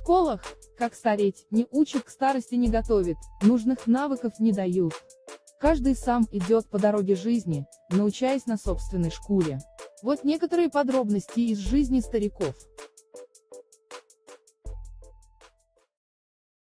школах, как стареть, не учат, к старости не готовят, нужных навыков не дают. Каждый сам идет по дороге жизни, научаясь на собственной шкуре. Вот некоторые подробности из жизни стариков.